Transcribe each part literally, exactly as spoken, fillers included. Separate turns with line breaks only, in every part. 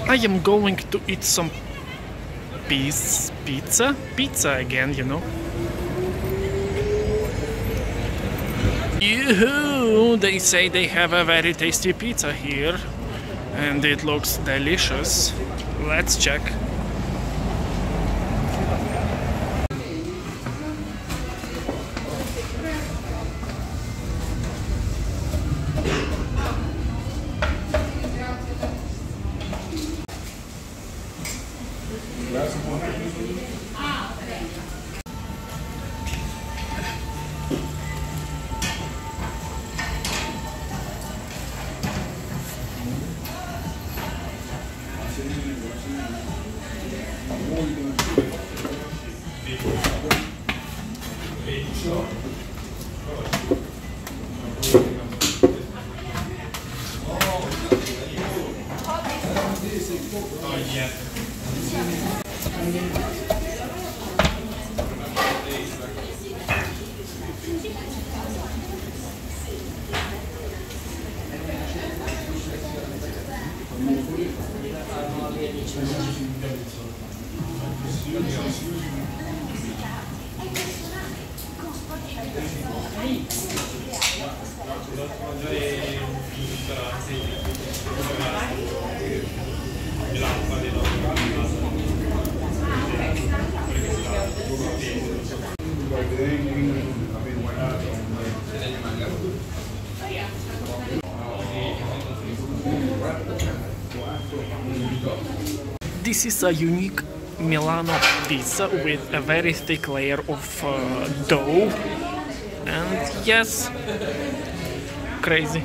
I am going to eat some piece, pizza, pizza again, you know. Yoo-hoo! They say they have a very tasty pizza here, and it looks delicious. Let's check. This is a unique Milano pizza with a very thick layer of uh, dough, and yes, crazy.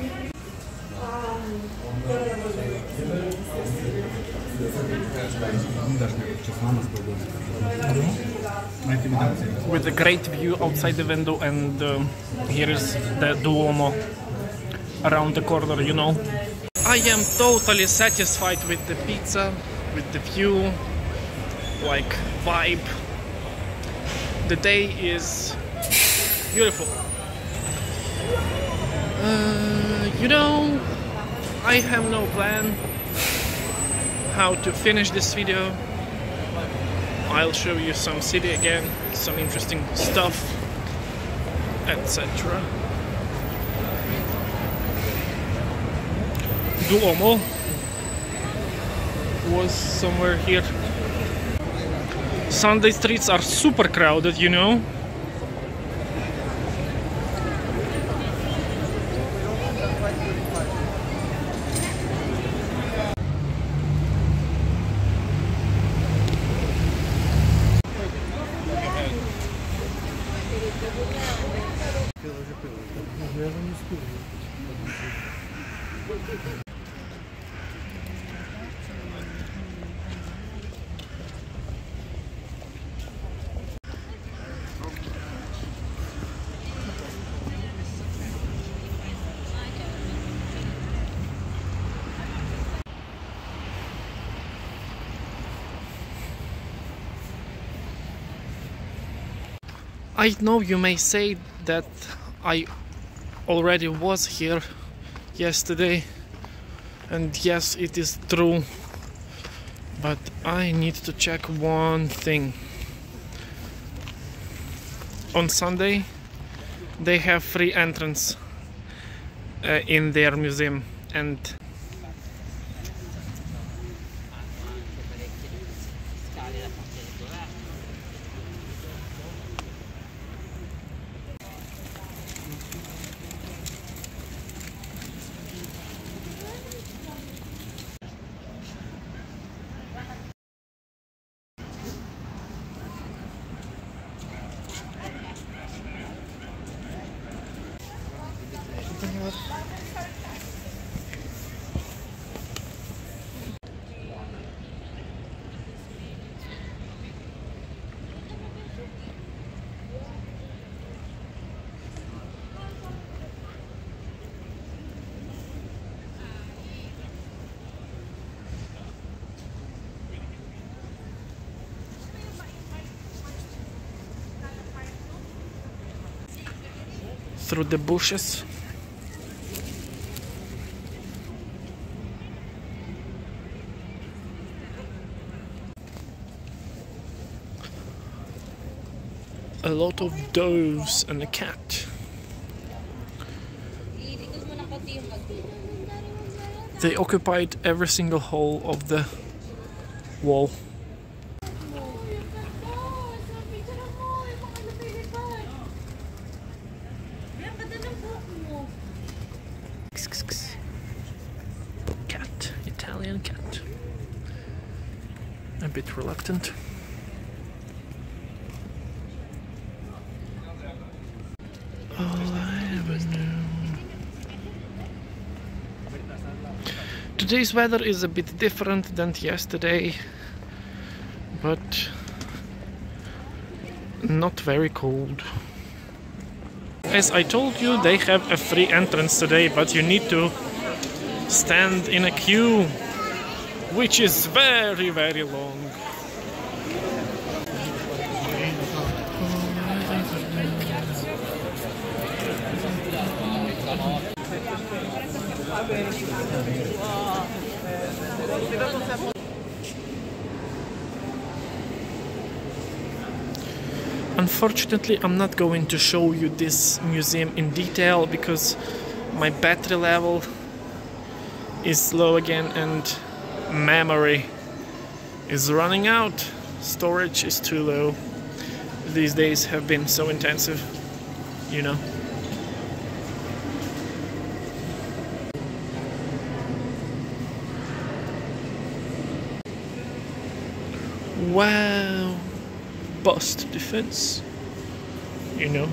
With a great view outside the window, and uh, here is the Duomo around the corner, you know. I am totally satisfied with the pizza, with the view, like vibe. The day is beautiful. Uh, you know, I have no plan how to finish this video. I'll show you some city again, some interesting stuff, et cetera. Duomo was somewhere here. Sunday streets are super crowded, you know. I know you may say that I already was here yesterday, and yes, it is true, but I need to check one thing. On Sunday they have free entrance uh, in their museum, and through the bushes. a lot of doves and a cat. They occupied every single hole of the wall. Cat, Italian cat. A bit reluctant. All I ever knew. Today's weather is a bit different than yesterday, but not very cold. As I told you, they have a free entrance today, but you need to stand in a queue, which is very, very long. Unfortunately, I'm not going to show you this museum in detail because my battery level is low again and memory is running out. Storage is too low. These days have been so intensive, you know. Wow, bust defense, you know.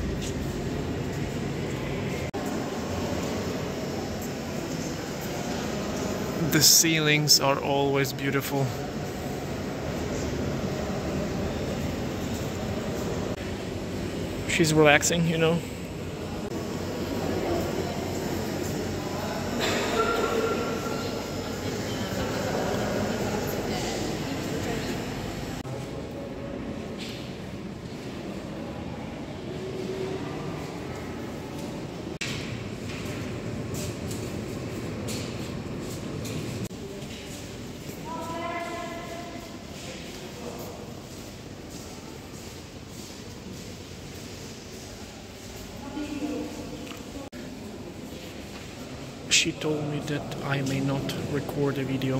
The ceilings are always beautiful. She's relaxing, you know. She told me that I may not record a video.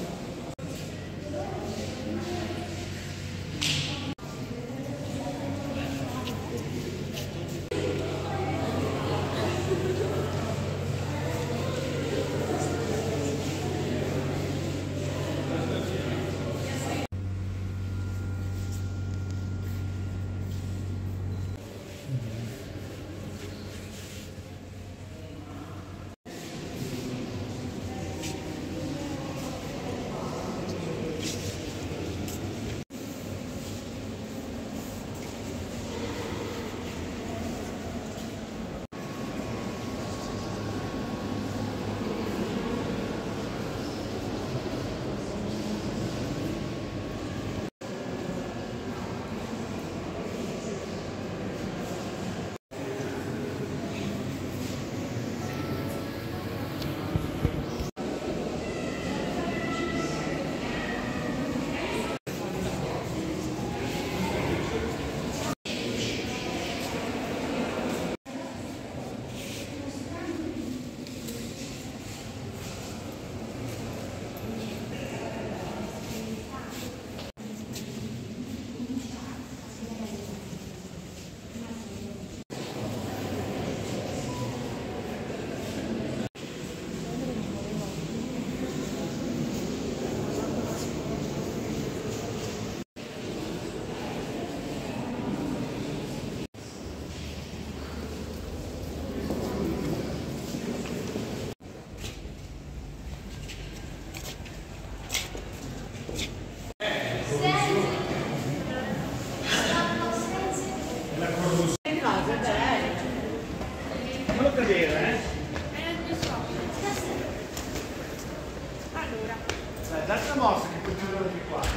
Dacci una mossa che continuano di qua.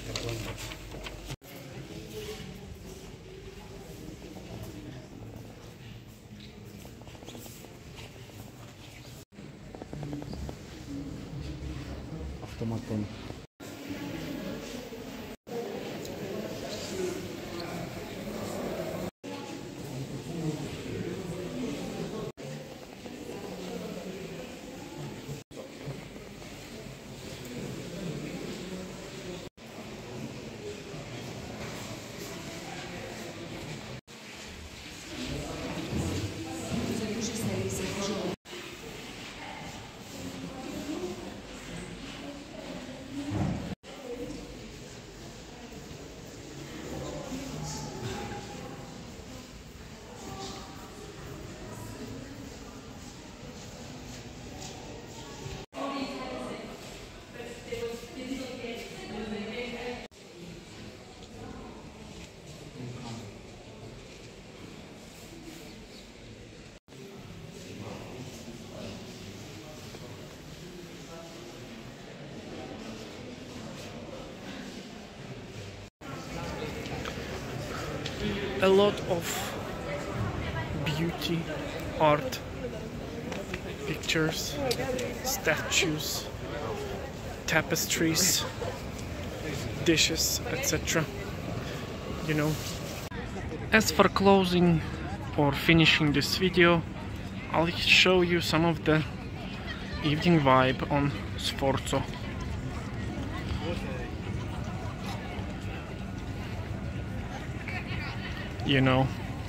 Automaton.
A lot of beauty, art, pictures, statues, tapestries, dishes, et cetera. You know. As for closing or finishing this video, I'll show you some of the evening vibe on Sforzo. You know.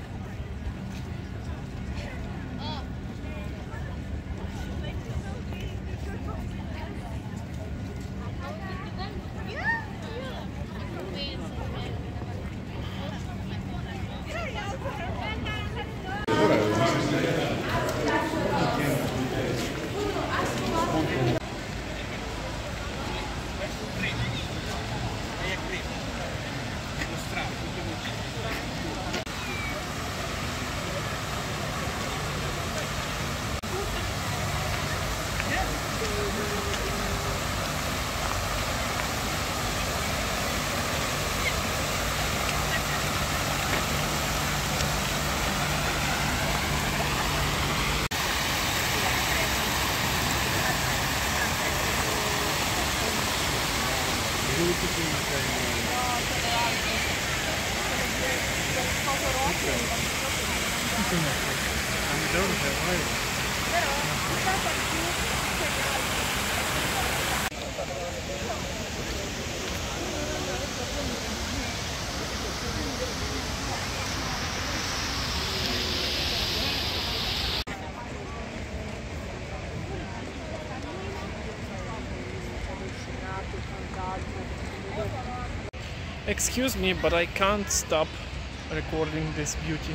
Excuse me, but I can't stop recording this beauty.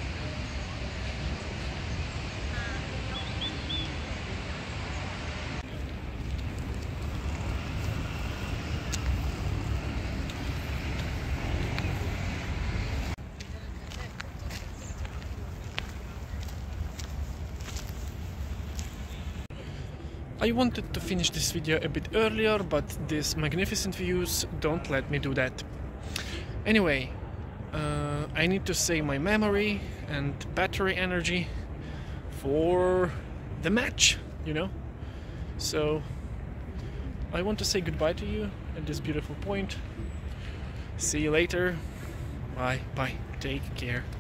I wanted to finish this video a bit earlier, but these magnificent views don't let me do that. Anyway, uh, I need to save my memory and battery energy for the match, you know? So, I want to say goodbye to you at this beautiful point. See you later. Bye, bye. Take care.